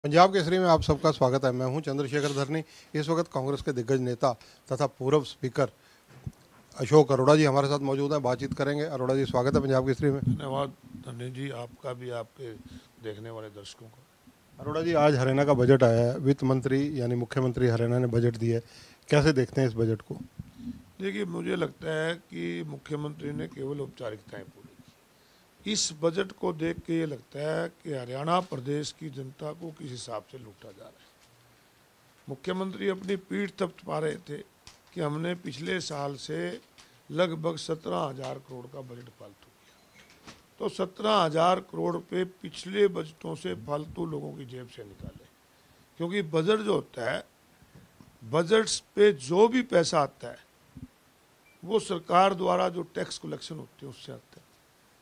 पंजाब केसरी में आप सबका स्वागत है। मैं हूं चंद्रशेखर धरनी। इस वक्त कांग्रेस के दिग्गज नेता तथा पूर्व स्पीकर अशोक अरोड़ा जी हमारे साथ मौजूद हैं, बातचीत करेंगे। अरोड़ा जी, स्वागत है पंजाब केसरी में। धन्यवाद धनी जी, आपका भी, आपके देखने वाले दर्शकों का। अरोड़ा जी, आज हरियाणा का बजट आया है। वित्त मंत्री यानी मुख्यमंत्री हरियाणा ने बजट दिया है, कैसे देखते हैं इस बजट को? देखिए, मुझे लगता है कि मुख्यमंत्री ने केवल औपचारिकताएं पूरी की। इस बजट को देख के ये लगता है कि हरियाणा प्रदेश की जनता को किस हिसाब से लूटा जा रहा है। मुख्यमंत्री अपनी पीठ थपथपा रहे थे कि हमने पिछले साल से लगभग 17,000 करोड़ का बजट फालतू किया, तो 17,000 करोड़ पे पिछले बजटों से फालतू लोगों की जेब से निकाले। क्योंकि बजट जो होता है, बजट्स पे जो भी पैसा आता है वो सरकार द्वारा जो टैक्स कलेक्शन होती है उससे आता है।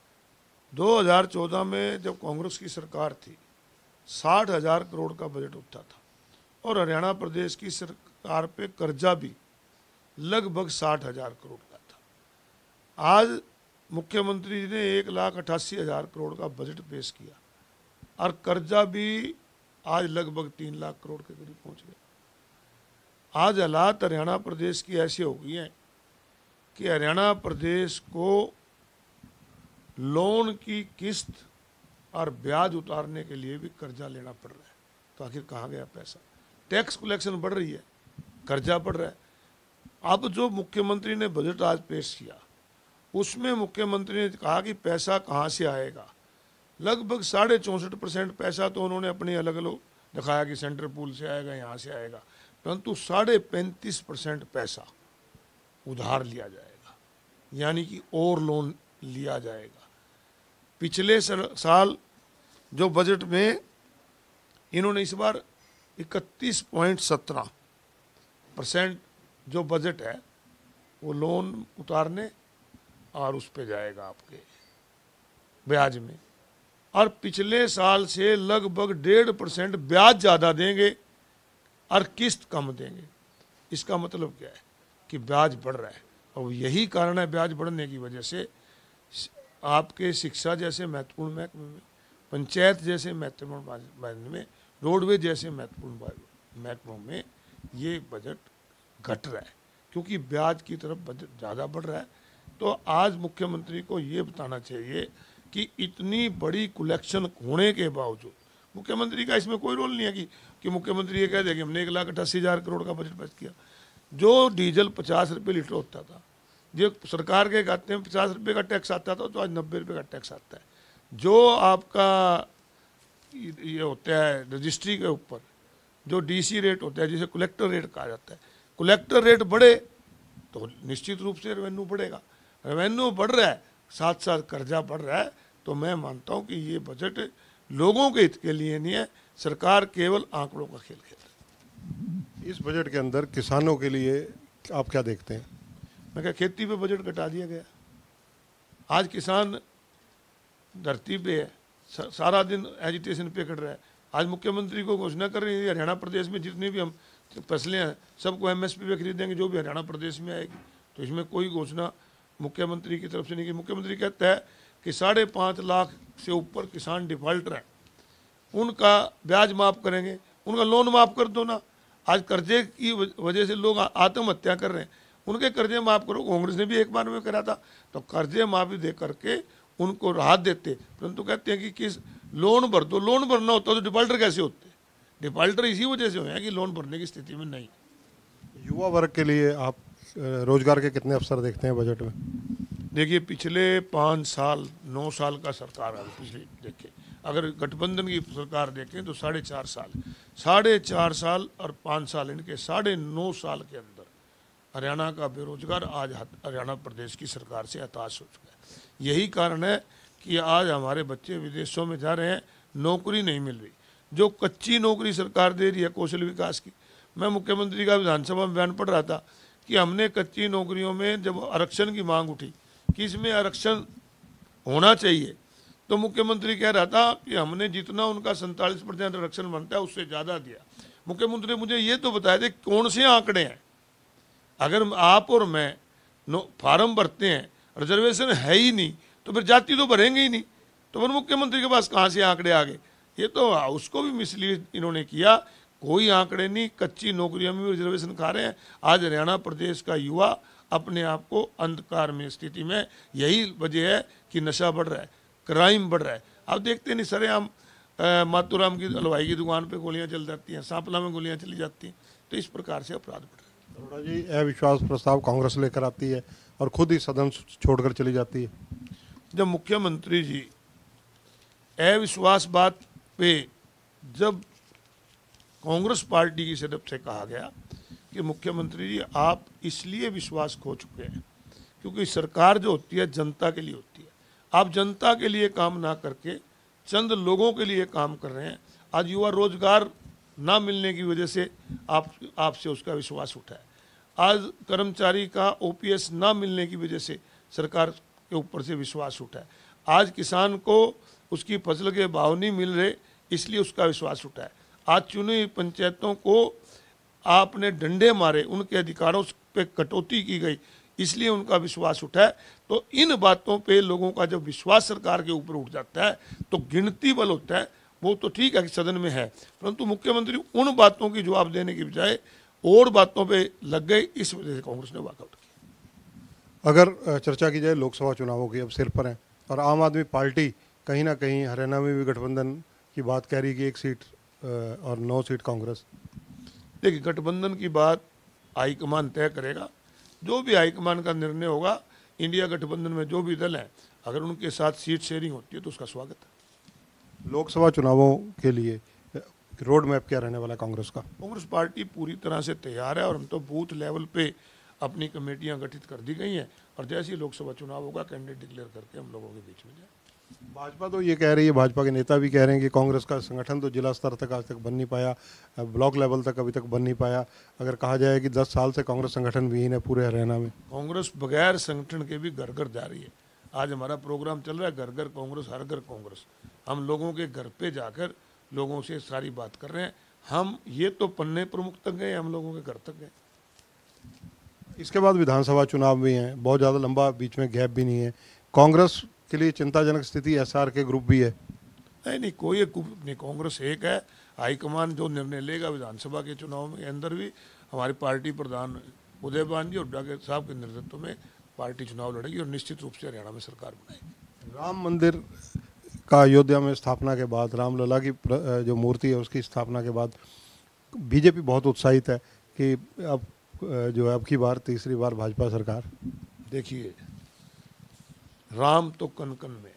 2014 में जब कांग्रेस की सरकार थी, 60,000 करोड़ का बजट उठता था और हरियाणा प्रदेश की सरकार पे कर्जा भी लगभग 60,000 करोड़ का था। आज मुख्यमंत्री जी ने 1,88,000 करोड़ का बजट पेश किया और कर्जा भी आज लगभग 3 लाख करोड़ के करीब पहुंच गया। आज हालात हरियाणा प्रदेश की ऐसी हो गई हैं कि हरियाणा प्रदेश को लोन की किस्त और ब्याज उतारने के लिए भी कर्जा लेना पड़ रहा है। तो आखिर कहाँ गया पैसा? टैक्स कलेक्शन बढ़ रही है, कर्जा बढ़ रहा है। अब जो मुख्यमंत्री ने बजट आज पेश किया उसमें मुख्यमंत्री ने कहा कि पैसा कहाँ से आएगा। लगभग 64.5% पैसा तो उन्होंने अपने अलग अलग दिखाया कि सेंट्रल पूल से आएगा, यहाँ से आएगा, परंतु 35.5% पैसा उधार लिया जाएगा, यानी कि और लोन लिया जाएगा। पिछले साल जो बजट में इन्होंने इस बार 31.17% जो बजट है वो लोन उतारने और उस पे जाएगा आपके ब्याज में, और पिछले साल से लगभग 1.5% ब्याज ज़्यादा देंगे और किस्त कम देंगे। इसका मतलब क्या है कि ब्याज बढ़ रहा है, और यही कारण है ब्याज बढ़ने की वजह से आपके शिक्षा जैसे महत्वपूर्ण महकमे में, पंचायत जैसे महत्वपूर्ण महकमे में, रोडवे जैसे महत्वपूर्ण महकमों में ये बजट घट रहा है, क्योंकि ब्याज की तरफ बजट ज़्यादा बढ़ रहा है। तो आज मुख्यमंत्री को ये बताना चाहिए कि इतनी बड़ी कलेक्शन होने के बावजूद मुख्यमंत्री का इसमें कोई रोल नहीं है कि मुख्यमंत्री ये कह दे कि हमने 1,88,000 करोड़ का बजट पेश किया। जो डीजल 50 रुपये लीटर होता था, जो सरकार के खाते में 50 रुपये का टैक्स आता था, तो आज 90 रुपये का टैक्स आता है। जो आपका ये होता है रजिस्ट्री के ऊपर जो डीसी रेट होता है, जिसे कलेक्टर रेट कहा जाता है, कलेक्टर रेट बढ़े तो निश्चित रूप से रेवेन्यू बढ़ेगा। रेवेन्यू बढ़ रहा है, साथ साथ कर्जा बढ़ रहा है। तो मैं मानता हूँ कि ये बजट लोगों के हित के लिए नहीं है, सरकार केवल आंकड़ों का खेल खेल रही है। इस बजट के अंदर किसानों के लिए आप क्या देखते हैं? मैं क्या, खेती पे बजट घटा दिया गया। आज किसान धरती पे है, सारा दिन एजिटेशन पे कर रहा है। आज मुख्यमंत्री को घोषणा कर रही है हरियाणा प्रदेश में जितनी भी हम फसलें हैं सबको एमएसपी पे खरीदेंगे, जो भी हरियाणा प्रदेश में आएगी। तो इसमें कोई घोषणा मुख्यमंत्री की तरफ से नहीं की। मुख्यमंत्री कहता है कि 5.5 लाख से ऊपर किसान डिफॉल्टर हैं, उनका ब्याज माफ़ करेंगे, उनका लोन माफ़ कर दो ना। आज कर्जे की वजह से लोग आत्महत्या कर रहे हैं, उनके कर्जे माफ़ करो। कांग्रेस ने भी एक बार में करा था, तो कर्जे माफ़ी दे करके उनको राहत देते, परंतु कहते हैं कि किस लोन भर दो। लोन भरना होता तो डिफॉल्टर कैसे होते? डिफॉल्टर इसी वजह से हुए हैं कि लोन भरने की स्थिति में नहीं। युवा वर्ग के लिए आप रोजगार के कितने अवसर देखते हैं बजट में? देखिए, पिछले 5 साल 9 साल का सरकार है, पिछले देखें, अगर गठबंधन की सरकार देखें तो 4.5 साल और 5 साल, इनके 9.5 साल के अंदर हरियाणा का बेरोजगार आज हरियाणा प्रदेश की सरकार से हताश हो चुका है। यही कारण है कि आज हमारे बच्चे विदेशों में जा रहे हैं, नौकरी नहीं मिल रही। जो कच्ची नौकरी सरकार दे रही है कौशल विकास की, मैं मुख्यमंत्री का विधानसभा में बयान पढ़ रहा था कि हमने कच्ची नौकरियों में जब आरक्षण की मांग उठी कि इसमें आरक्षण होना चाहिए, तो मुख्यमंत्री कह रहा था कि हमने जितना उनका 47% आरक्षण बनता है उससे ज़्यादा दिया। मुख्यमंत्री मुझे ये तो बताया थे कौन से आंकड़े हैं। अगर आप और मैं फार्म भरते हैं, रिजर्वेशन है ही नहीं, तो फिर जाति तो भरेंगे ही नहीं। तो फिर मुख्यमंत्री के पास कहाँ से आंकड़े आ गए? ये तो उसको भी मिसलीड इन्होंने किया। कोई आंकड़े नहीं, कच्ची नौकरियों में भी रिजर्वेशन खा रहे हैं। आज हरियाणा प्रदेश का युवा अपने आप को अंधकार में स्थिति में, यही वजह है कि नशा बढ़ रहा है, क्राइम बढ़ रहा है। आप देखते नहीं सरेआम मातूराम की हलवाई की दुकान पे गोलियां चल जाती हैं, सांपला में गोलियां चली जाती हैं। तो इस प्रकार से अपराध बढ़ रहा है। अरोड़ा जी, अविश्वास प्रस्ताव कांग्रेस लेकर आती है और खुद ही सदन छोड़कर चली जाती है। जब मुख्यमंत्री जी अविश्वास बात पे जब कांग्रेस पार्टी की तरफ से कहा गया कि मुख्यमंत्री जी आप इसलिए विश्वास खो चुके हैं क्योंकि सरकार जो होती है जनता के लिए होती है। आप जनता के लिए काम ना करके चंद लोगों के लिए काम कर रहे हैं। आज युवा रोजगार ना मिलने की वजह से आपसे उसका विश्वास उठा है। आज कर्मचारी का ओपीएस ना मिलने की वजह से सरकार के ऊपर से विश्वास उठा है। आज किसान को उसकी फसल के भाव नहीं मिल रहे इसलिए उसका विश्वास उठा है। आज चुनी हुई पंचायतों को आपने डंडे मारे, उनके अधिकारों पे कटौती की गई इसलिए उनका विश्वास उठा है। तो इन बातों पे लोगों का जब विश्वास सरकार के ऊपर उठ जाता है तो गिनती बल होता है। वो तो ठीक है कि सदन में है, परंतु मुख्यमंत्री उन बातों की जवाब देने की बजाय और बातों पे लग गए, इस वजह से कांग्रेस ने वॉकआउट किया। अगर चर्चा की जाए लोकसभा चुनावों की, अब सिर पर है और आम आदमी पार्टी कहीं ना कहीं हरियाणा में भी गठबंधन की बात कह रही कि 1 सीट और 9 सीट कांग्रेस। देखिए, गठबंधन की बात हाईकमान तय करेगा। जो भी हाईकमान का निर्णय होगा, इंडिया गठबंधन में जो भी दल हैं अगर उनके साथ सीट शेयरिंग होती है तो उसका स्वागत है। लोकसभा चुनावों के लिए रोड मैप क्या रहने वाला है कांग्रेस का? कांग्रेस पार्टी पूरी तरह से तैयार है और हम तो बूथ लेवल पे अपनी कमेटियां गठित कर दी गई हैं और जैसे ही लोकसभा चुनाव होगा कैंडिडेट डिक्लेयर करके हम लोगों के बीच में जाए। भाजपा तो ये कह रही है, भाजपा के नेता भी कह रहे हैं कि कांग्रेस का संगठन तो जिला स्तर तक आज तक बन नहीं पाया, ब्लॉक लेवल तक अभी तक बन नहीं पाया। अगर कहा जाए कि 10 साल से कांग्रेस संगठन विहीन है पूरे हरियाणा में। कांग्रेस बगैर संगठन के भी घर घर जा रही है। आज हमारा प्रोग्राम चल रहा है घर घर कांग्रेस हर घर कांग्रेस। हम लोगों के घर पे जाकर लोगों से सारी बात कर रहे हैं। हम ये तो पन्ने प्रमुख तक गए, हम लोगों के घर तक गए। इसके बाद विधानसभा चुनाव भी हैं, बहुत ज़्यादा लंबा बीच में गैप भी नहीं है। कांग्रेस के लिए चिंताजनक स्थिति एसआर के ग्रुप भी है। नहीं, कोई एक ग्रुप नहीं, कांग्रेस एक है। हाईकमान जो निर्णय लेगा विधानसभा के चुनाव में अंदर भी हमारी पार्टी प्रधान उदयभान जी हुड्डा के साहब के नेतृत्व में पार्टी चुनाव लड़ेगी और निश्चित रूप से हरियाणा में सरकार बनाएगी। राम मंदिर का अयोध्या में स्थापना के बाद, रामलला की जो मूर्ति है उसकी स्थापना के बाद बीजेपी बहुत उत्साहित है कि अब जो है अब की बार तीसरी बार भाजपा सरकार। देखिए, राम तो कन कन में,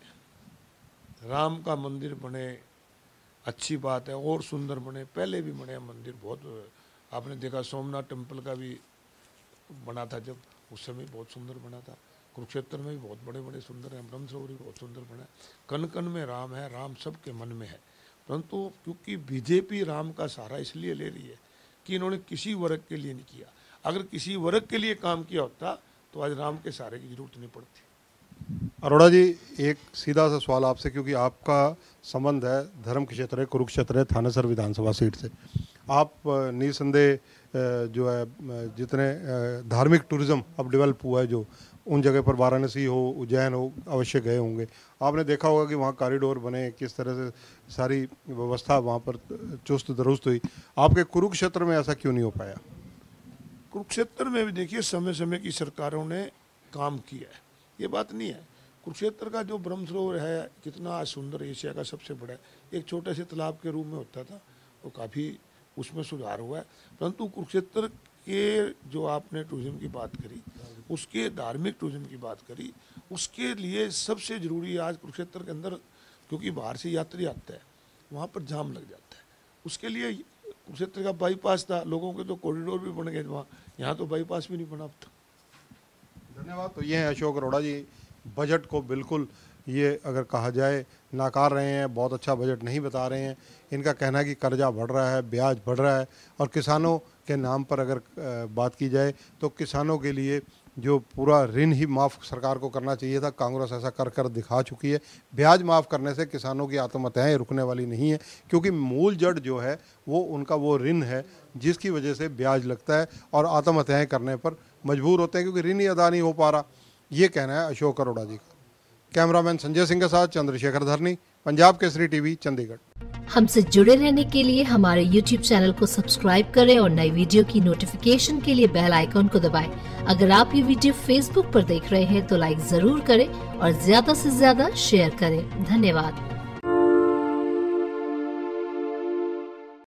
राम का मंदिर बने अच्छी बात है और सुंदर बने। पहले भी बने मंदिर बहुत, आपने देखा सोमनाथ टेम्पल का भी बना था जब, उस समय बहुत सुंदर बना था। कुरुक्षेत्र में भी बहुत बड़े बड़े सुंदर हैं, ब्रह्म सरोवर भी बहुत सुंदर बना है। कन कन में राम है, राम सबके मन में है। परंतु क्योंकि बीजेपी राम का सहारा इसलिए ले रही है कि इन्होंने किसी वर्ग के लिए नहीं किया। अगर किसी वर्ग के लिए काम किया होता तो आज राम के सहारे की जरूरत नहीं पड़ती। अरोड़ा जी, एक सीधा सा सवाल आपसे, क्योंकि आपका संबंध है धर्म क्षेत्र है, कुरुक्षेत्र है, थानेसर विधानसभा सीट से। आप निसंदेह जो है जितने धार्मिक टूरिज्म अब डेवलप हुआ है, जो उन जगह पर वाराणसी हो, उज्जैन हो, अवश्य गए होंगे। आपने देखा होगा कि वहाँ कॉरिडोर बने, किस तरह से सारी व्यवस्था वहाँ पर चुस्त दुरुस्त हुई। आपके कुरुक्षेत्र में ऐसा क्यों नहीं हो पाया? कुरुक्षेत्र में भी देखिए समय समय की सरकारों ने काम किया है, ये बात नहीं है। कुरुक्षेत्र का जो ब्रह्म सरोवर है कितना सुंदर, एशिया का सबसे बड़ा है। एक छोटे से तालाब के रूप में होता था, वो काफ़ी उसमें सुधार हुआ है। परंतु कुरुक्षेत्र के जो आपने टूरिज्म की बात करी, उसके धार्मिक टूरिज्म की बात करी, उसके लिए सबसे ज़रूरी आज कुरुक्षेत्र के अंदर, क्योंकि बाहर से यात्री आता है, वहाँ पर जाम लग जाता है। उसके लिए कुरुक्षेत्र का बाईपास था, लोगों के तो कॉरिडोर भी बन गए वहाँ, यहाँ तो बाईपास भी नहीं बना अब तक। धन्यवाद। तो ये हैं अशोक अरोड़ा जी, बजट को बिल्कुल ये अगर कहा जाए नाकार रहे हैं, बहुत अच्छा बजट नहीं बता रहे हैं। इनका कहना है कि कर्जा बढ़ रहा है, ब्याज बढ़ रहा है और किसानों के नाम पर अगर बात की जाए तो किसानों के लिए जो पूरा ऋण ही माफ़ सरकार को करना चाहिए था, कांग्रेस ऐसा कर कर दिखा चुकी है। ब्याज माफ़ करने से किसानों की आत्महत्याएं रुकने वाली नहीं है, क्योंकि मूल जड़ जो है वो उनका वो ऋण है जिसकी वजह से ब्याज लगता है और आत्महत्याएं करने पर मजबूर होते हैं, क्योंकि ऋण ही अदा नहीं हो पा रहा। ये कहना है अशोक अरोड़ा जी का। कैमरामैन संजय सिंह के साथ चंद्रशेखर धरनी, पंजाब केसरी टीवी, चंडीगढ़। हमसे जुड़े रहने के लिए हमारे YouTube चैनल को सब्सक्राइब करें और नई वीडियो की नोटिफिकेशन के लिए बेल आइकॉन को दबाएं। अगर आप ये वीडियो Facebook पर देख रहे हैं तो लाइक जरूर करें और ज्यादा से ज्यादा शेयर करें। धन्यवाद।